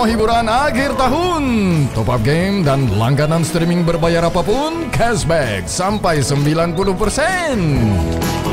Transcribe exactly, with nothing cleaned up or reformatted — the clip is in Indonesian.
promo hiburan akhir tahun. Top up game dan langganan streaming berbayar apapun, cashback sampai sembilan puluh persen.